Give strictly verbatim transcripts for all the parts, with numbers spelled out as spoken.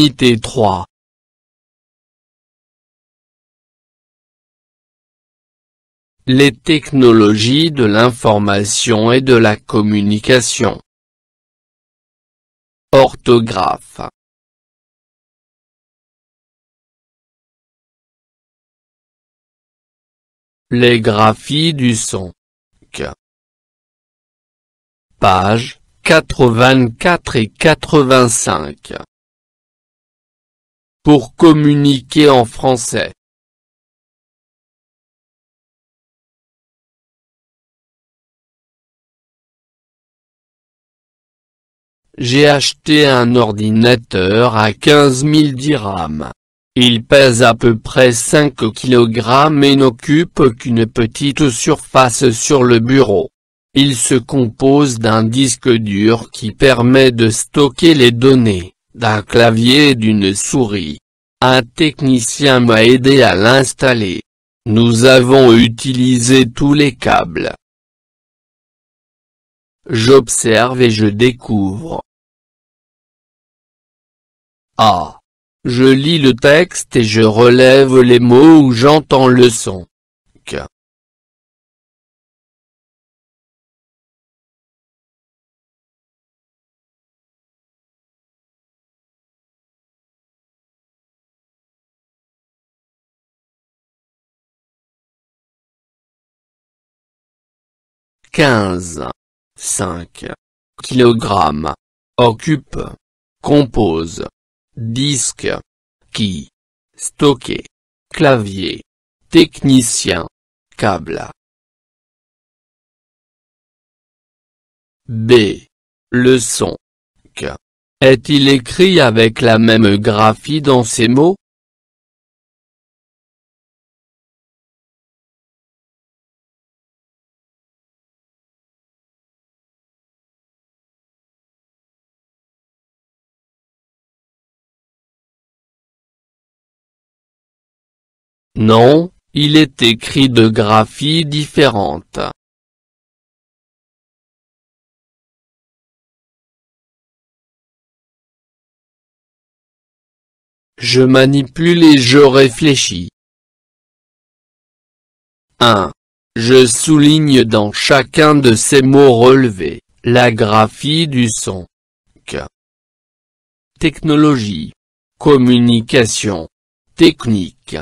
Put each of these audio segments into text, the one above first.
Unité trois. Les technologies de l'information et de la communication. Orthographe. Les graphies du son. Pages quatre-vingt-quatre et quatre-vingt-cinq. Pour communiquer en français. J'ai acheté un ordinateur à quinze mille dirhams. Il pèse à peu près cinq kilogrammes et n'occupe qu'une petite surface sur le bureau. Il se compose d'un disque dur qui permet de stocker les données, d'un clavier et d'une souris. Un technicien m'a aidé à l'installer. Nous avons utilisé tous les câbles. J'observe et je découvre. A. Je lis le texte et je relève les mots où j'entends le son. Q. quinze. cinq. Kilogrammes. Occupe. Compose. Disque. Qui. Stocker. Clavier. Technicien. Câble. B. Le son. Q. Est-il écrit avec la même graphie dans ces mots? Non, il est écrit de graphies différentes. Je manipule et je réfléchis. un. Je souligne dans chacun de ces mots relevés, la graphie du son. Q. Technologie. Communication. Technique.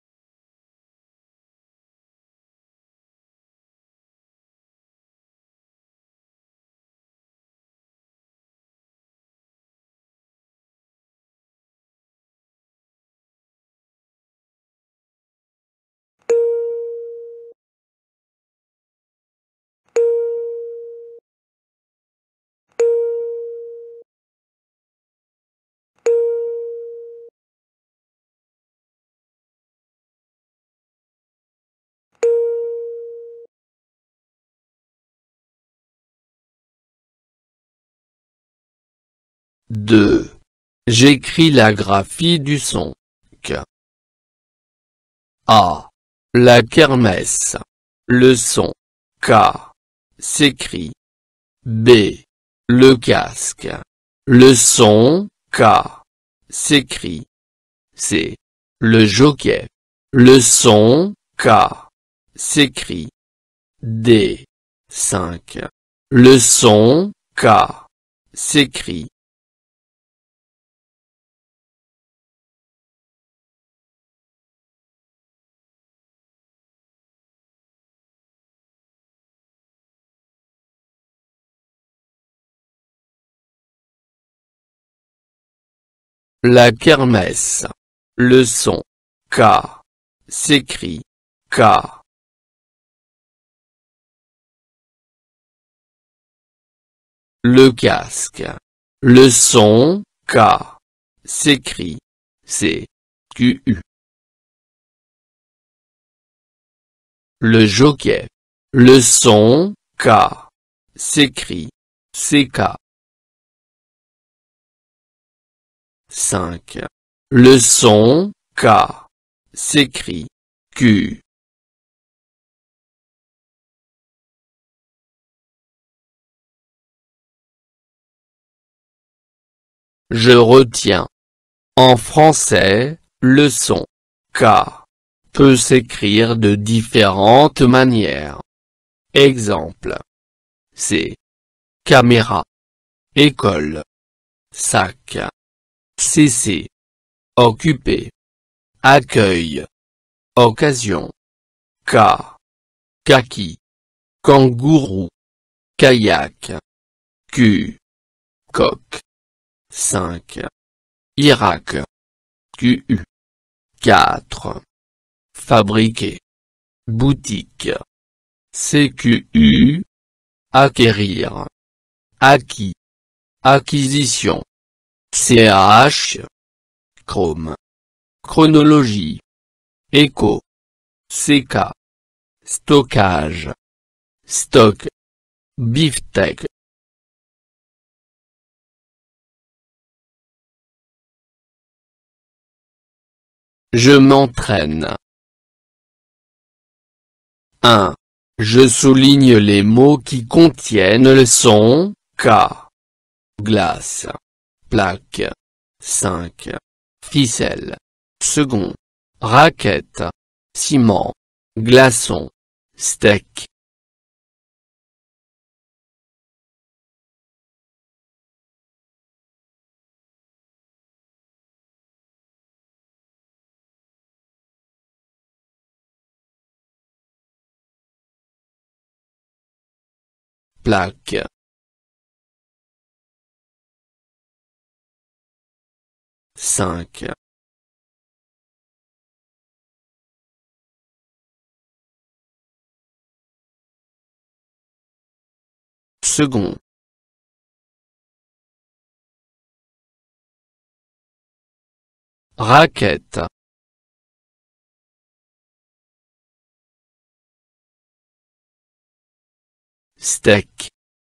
deux. J'écris la graphie du son. Q. A. La kermesse. Le son. K. S'écrit. B. Le casque. Le son. K. S'écrit. C. Le jockey. Le son. K. S'écrit. D. cinq. Le son. K. S'écrit. La kermesse. Le son. K. S'écrit. K. Le casque. Le son. K. S'écrit. C. Q. U. Le jockey. Le son. K. S'écrit. C. K. cinq. Le son. K. S'écrit. Q. Je retiens. En français, le son « K » peut s'écrire de différentes manières. Exemple. C. Caméra. École. Sac. Cc. Occupé. Accueil. Occasion. K. Kaki. Kangourou. Kayak. Q. Coq. cinq. Irak. Q U. quatre. Fabriquer. Boutique. C Q U. Acquérir. Acquis. Acquisition. C H. Chrome. Chronologie. Écho. C K. Stockage. Stock. Beefsteak. Je m'entraîne. un. Je souligne les mots qui contiennent le son K. Glace. Plaque. cinq. Ficelle. Second. Raquette. Ciment. Glaçon. Steak. Plaque. cinq. Second. Raquette. Steak.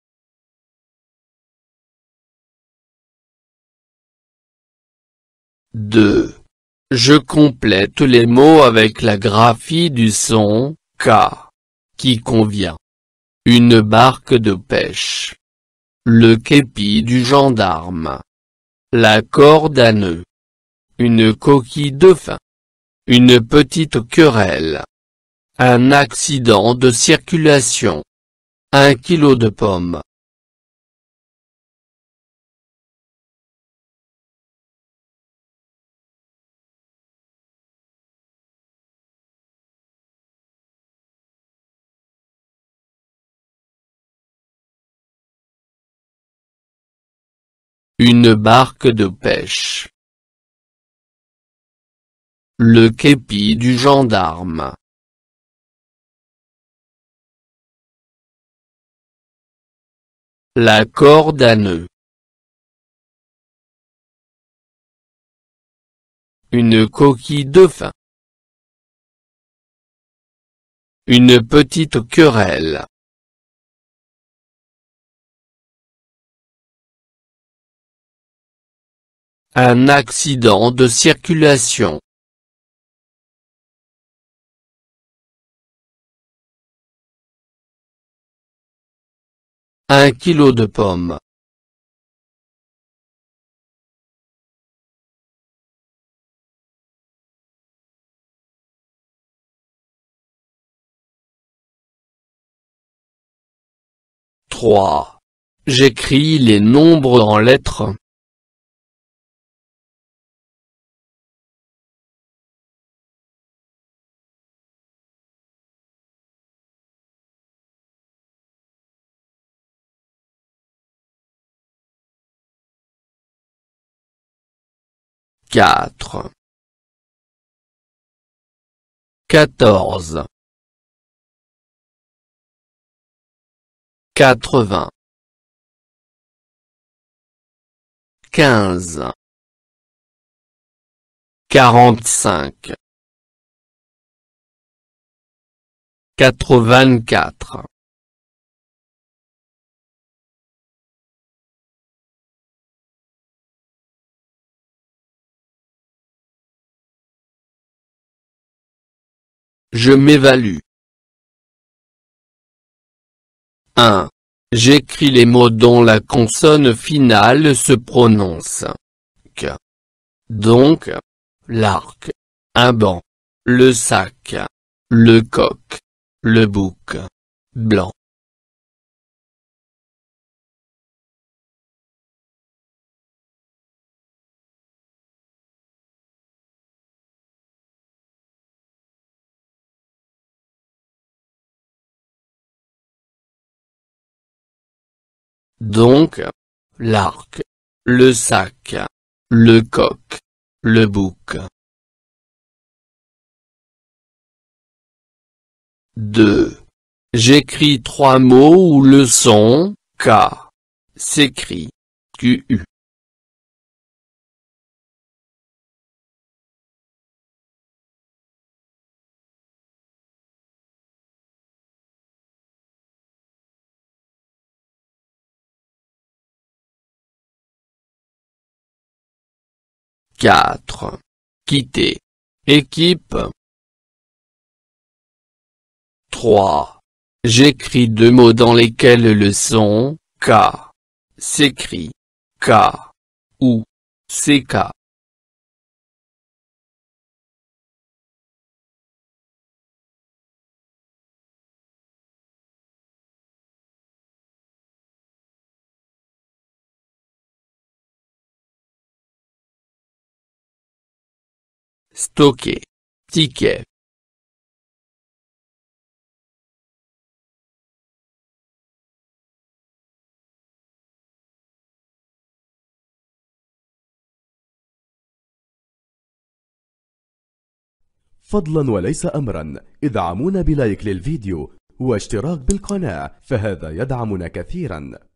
deux. Je complète les mots avec la graphie du son K, qui convient. Une barque de pêche. Le képi du gendarme. La corde à nœud. Une coquille de fin. Une petite querelle. Un accident de circulation. Un kilo de pommes. Une barque de pêche. Le képi du gendarme. La corde à nœud. Une coquille de fin. Une petite querelle. Un accident de circulation. Un kilo de pommes. trois. J'écris les nombres en lettres. quatre. quatorze. quatre-vingts. quinze. quarante-cinq. quatre-vingt-quatre. Je m'évalue. un. J'écris les mots dont la consonne finale se prononce K. Donc, l'arc, un banc, le sac, le coq, le bouc, blanc. Donc, l'arc, le sac, le coq, le bouc. deux. J'écris trois mots où le son « K » s'écrit « Q U ». quatre. Quitter. Équipe. trois. J'écris deux mots dans lesquels le son « K » s'écrit « K » ou « C K ». Stocker. Ticket. فضلا وليس أمرا ادعمونا بلايك للفيديو واشتراك بالقناة، فهذا يدعمنا كثيرا.